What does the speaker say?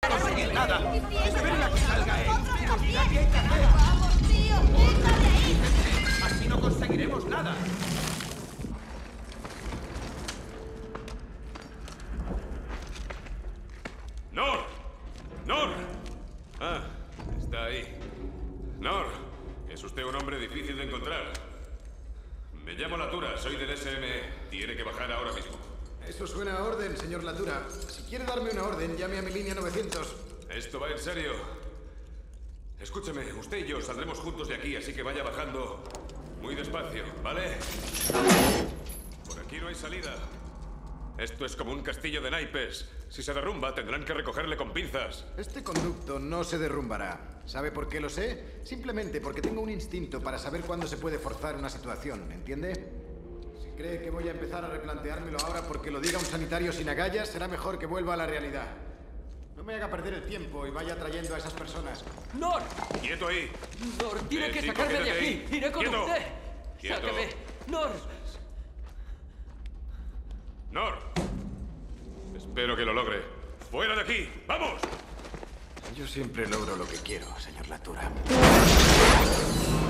conseguir nada. Esperen a que salga él. Mirad qué hay que hacer. ¡Vamos, tío! ¡Quita de ahí! Así no conseguiremos nada. ¡Nor! ¡Nor! Ah, está ahí. Nor, es usted un hombre difícil de encontrar. Me llamo Latura, soy del SME. Tiene que bajar ahora mismo. Eso suena a orden, señor Latura. Si quiere darme una orden, llame a mi línea 900. ¿Esto va en serio? Escúcheme, usted y yo saldremos juntos de aquí, así que vaya bajando muy despacio, ¿vale? Por aquí no hay salida. Esto es como un castillo de naipes. Si se derrumba, tendrán que recogerle con pinzas. Este conducto no se derrumbará. ¿Sabe por qué lo sé? Simplemente porque tengo un instinto para saber cuándo se puede forzar una situación, ¿entiende? Si cree que voy a empezar a replanteármelo ahora porque lo diga un sanitario sin agallas, será mejor que vuelva a la realidad. No me haga perder el tiempo y vaya trayendo a esas personas. ¡Nor! ¡Quieto ahí! ¡Nor, tiene que chico, sacarme de quédate aquí! ahí. ¡Iré con ¡Quieto! usted! ¡Quieto! ¡Sáqueme! ¡Nor! ¡Nor! Espero que lo logre. ¡Fuera de aquí! ¡Vamos! Yo siempre logro lo que quiero, señor Latura.